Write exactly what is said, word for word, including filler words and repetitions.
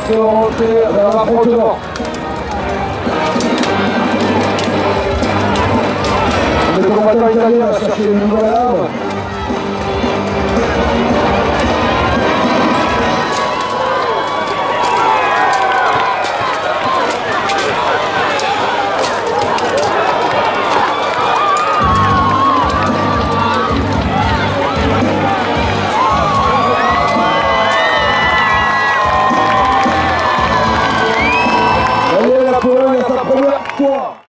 se rentrer vers l'affrontement. Le combattant italien va chercher une nouvelle arme.